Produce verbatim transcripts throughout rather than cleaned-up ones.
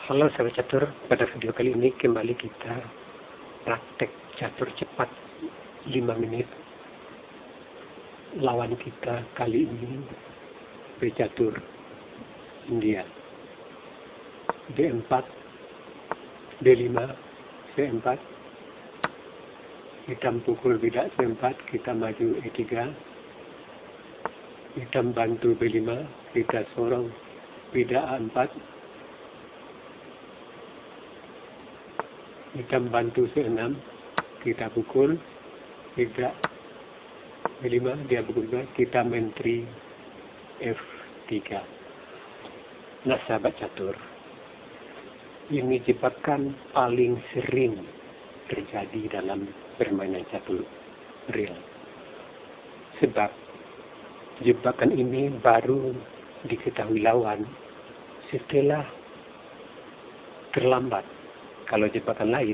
Halo sahabat catur, pada video kali ini kembali kita praktek catur cepat lima menit. Lawan kita kali ini pecatur India. D empat, D lima, C empat. Hitam pukul bidak C empat, kita maju E tiga. Hitam bantu B lima, kita sorong bidak A empat. Hitam bantu C enam, kita pukul bidak B lima, dia pukul juga, kita menteri F tiga. Nah sahabat catur, ini jebakan paling sering terjadi dalam permainan catur real. Sebab jebakan ini baru diketahui lawan setelah terlambat. Kalau jebakan lain,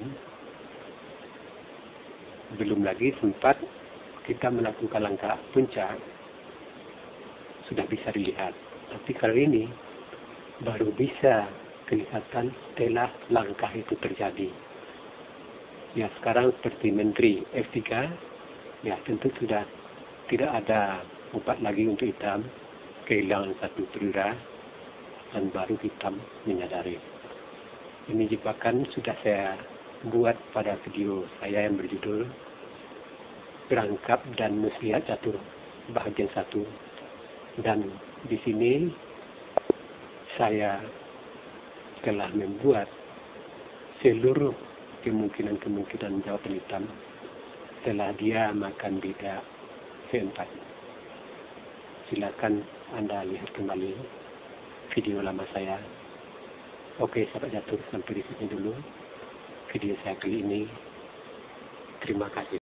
belum lagi sempat kita melakukan langkah puncak, sudah bisa dilihat. Tapi kali ini, baru bisa kelihatan setelah langkah itu terjadi. Ya sekarang seperti menteri F tiga, ya tentu sudah tidak ada obat lagi untuk hitam, kehilangan satu perwira, dan baru hitam menyadari. Ini jebakan sudah saya buat pada video saya yang berjudul Perangkap dan Muslihat Catur bagian satu. Dan di sini saya telah membuat seluruh kemungkinan-kemungkinan jawaban hitam setelah dia makan bidak C empat. Silakan Anda lihat kembali video lama saya. Oke sahabat catur, sampai di sini dulu video saya kali ini. Terima kasih.